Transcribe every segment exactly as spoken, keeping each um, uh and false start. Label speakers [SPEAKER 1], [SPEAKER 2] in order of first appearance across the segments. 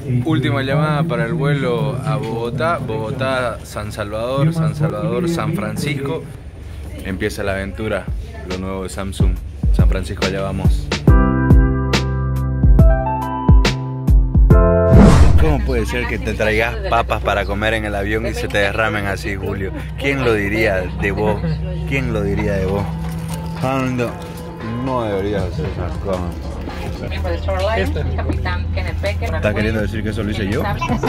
[SPEAKER 1] Última llamada para el vuelo a Bogotá, Bogotá, San Salvador, San Salvador, San Francisco. Empieza la aventura, lo nuevo de Samsung. San Francisco, allá vamos. ¿Cómo puede ser que te traigas papas para comer en el avión y se te derramen así, Julio? ¿Quién lo diría de vos? ¿Quién lo diría de vos? No deberías hacer esas cosas. ¿Estás queriendo decir que eso lo hice yo?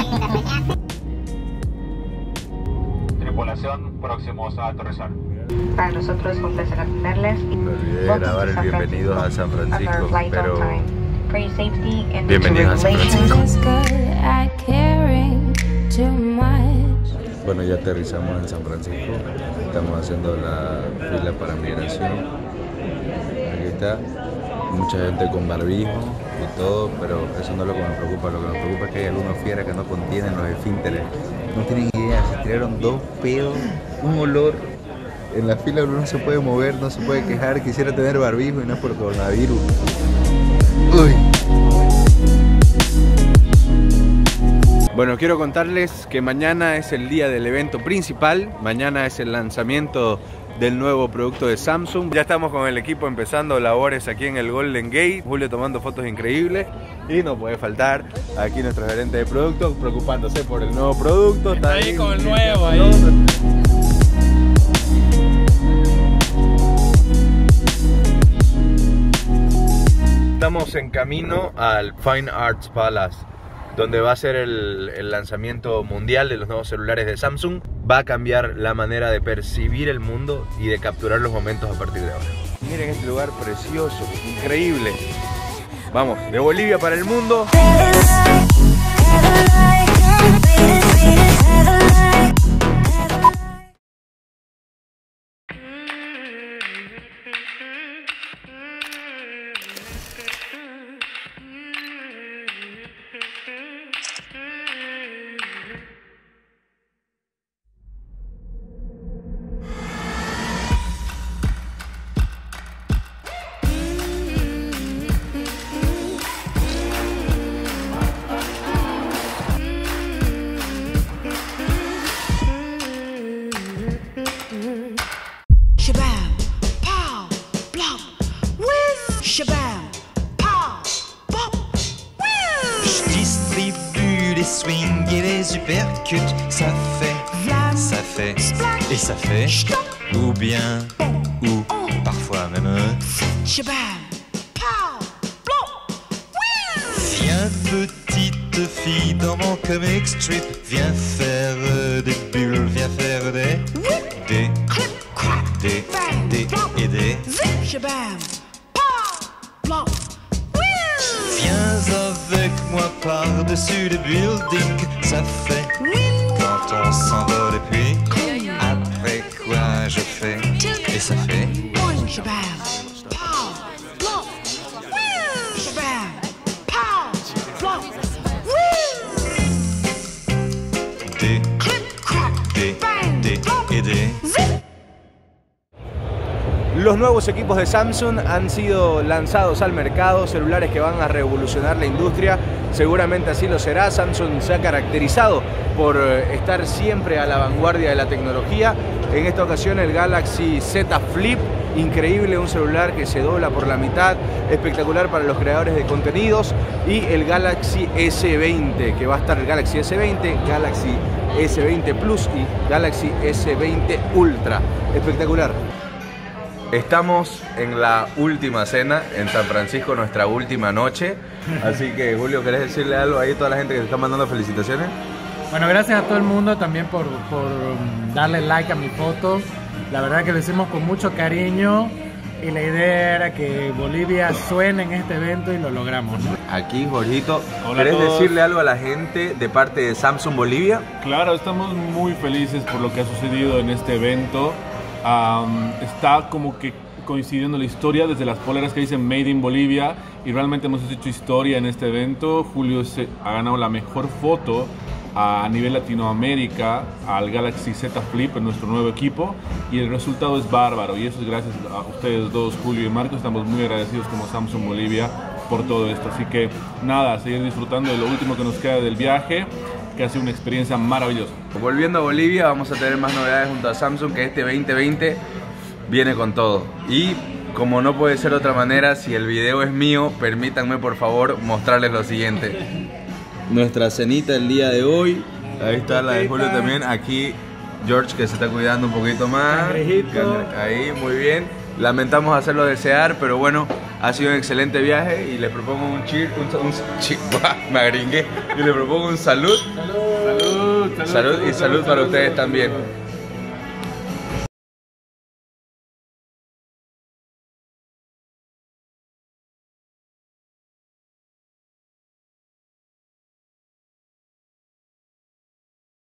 [SPEAKER 2] Tripulación, próximos a aterrizar.
[SPEAKER 3] Para nosotros es un placer atenderles.
[SPEAKER 1] Me olvidé de grabar el bienvenidos a San Francisco, pero bienvenidos a San Francisco. Bueno, ya aterrizamos en San Francisco. Estamos haciendo la fila para migración. Aquí está. Mucha gente con barbijo y todo, pero eso no es lo que me preocupa. Lo que me preocupa es que hay algunos fieras que no contienen los esfínteres. No tienen idea, se tiraron dos pedos, un olor. En la fila uno no se puede mover, no se puede quejar. Quisiera tener barbijo y no es por coronavirus. Uy. Bueno, quiero contarles que mañana es el día del evento principal. Mañana es el lanzamiento del nuevo producto de Samsung. Ya estamos con el equipo empezando labores aquí en el Golden Gate. Julio tomando fotos increíbles. Y no puede faltar aquí nuestro gerente de producto preocupándose por el nuevo producto.
[SPEAKER 4] Está, Está ahí con el nuevo ahí.
[SPEAKER 1] Estamos en camino al Fine Arts Palace, donde va a ser el, el lanzamiento mundial de los nuevos celulares de Samsung. Va a cambiar la manera de percibir el mundo y de capturar los momentos a partir de ahora. Miren este lugar precioso, increíble. Vamos, de Bolivia para el mundo.
[SPEAKER 5] Swing et les uppercuts, ça fait, ça fait, et ça fait, ou bien, ou parfois même. Viens petite fille dans mon comic strip, viens faire des bulles, viens faire des, des, des, des et des. Viens avec moi par-dessus le building, ça fait quand on s'envole et puis après quoi je fais et ça fait. Des, des, des et des.
[SPEAKER 1] Los nuevos equipos de Samsung han sido lanzados al mercado, celulares que van a revolucionar la industria, seguramente así lo será. Samsung se ha caracterizado por estar siempre a la vanguardia de la tecnología. En esta ocasión el Galaxy Z Flip, increíble, un celular que se dobla por la mitad, espectacular para los creadores de contenidos, y el Galaxy S veinte, que va a estar el Galaxy S veinte, Galaxy S veinte Plus y Galaxy S veinte Ultra, espectacular. Estamos en la última cena en San Francisco, nuestra última noche. Así que, Julio, ¿querés decirle algo ahí a toda la gente que te está mandando felicitaciones?
[SPEAKER 4] Bueno, gracias a todo el mundo también por, por darle like a mi foto. La verdad que lo hicimos con mucho cariño y la idea era que Bolivia suene en este evento y lo logramos, ¿no?
[SPEAKER 1] Aquí, Jorgito,
[SPEAKER 6] Hola
[SPEAKER 1] ¿querés
[SPEAKER 6] a todos.
[SPEAKER 1] decirle algo a la gente de parte de Samsung Bolivia?
[SPEAKER 6] Claro, estamos muy felices por lo que ha sucedido en este evento. Um, está como que coincidiendo la historia desde las poleras que dicen Made in Bolivia, y realmente hemos hecho historia en este evento. Julio se ha ganado la mejor foto a nivel Latinoamérica al Galaxy Z Flip, en nuestro nuevo equipo, y el resultado es bárbaro, y eso es gracias a ustedes dos, Julio y Marcos. Estamos muy agradecidos como Samsung Bolivia por todo esto. Así que nada, seguir disfrutando de lo último que nos queda del viaje, que ha sido una experiencia maravillosa.
[SPEAKER 1] Volviendo a Bolivia, vamos a tener más novedades junto a Samsung, que este veinte veinte viene con todo. Y como no puede ser de otra manera, si el video es mío, permítanme por favor mostrarles lo siguiente. Nuestra cenita el día de hoy. Ahí está la de Julio también. Aquí George, que se está cuidando un poquito más.
[SPEAKER 4] Cangrejito.
[SPEAKER 1] Ahí, muy bien. Lamentamos hacerlo desear, pero bueno, ha sido un excelente viaje y les propongo un cheer, un, un cheer, me agringué, y les propongo un salud.
[SPEAKER 6] Salud, salud,
[SPEAKER 1] Salud y salud para ustedes también.